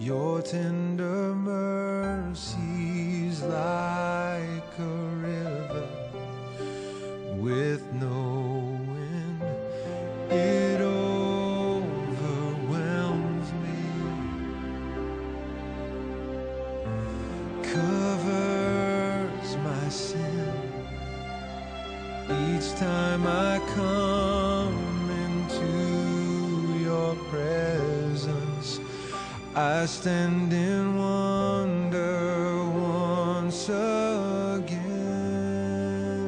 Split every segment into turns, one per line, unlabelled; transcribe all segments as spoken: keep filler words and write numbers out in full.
Your tender mercies like a river with no end. It overwhelms me, covers my sin. Each time I come into your presence, I stand in wonder once again.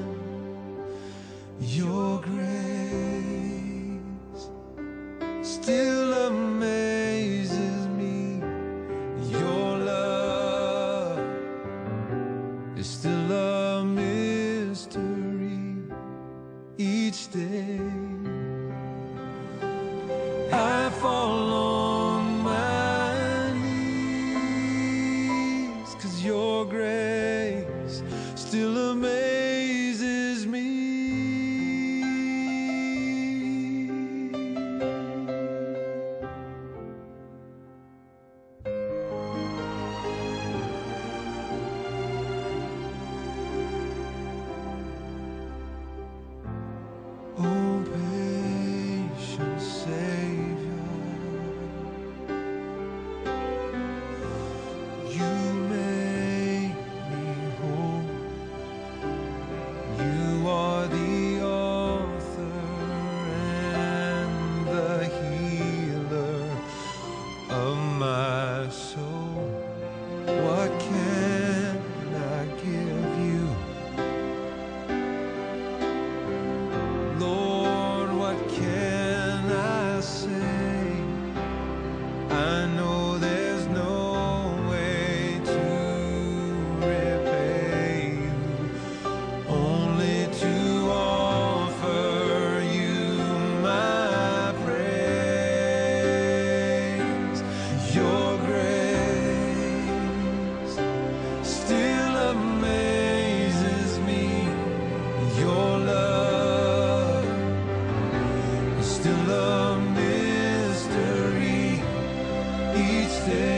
Your grace still amazes me. Your love is still a mystery each day. I fall on my knees, 'cause your grace still amazes me. Oh, patient Savior, you make me whole. You are the author and the healer of my soul. What can I give you, Lord? What can I say? I know there's no way to repay you, only to offer you my praise. Your grace still amazes me. Your love is still a mystery each day.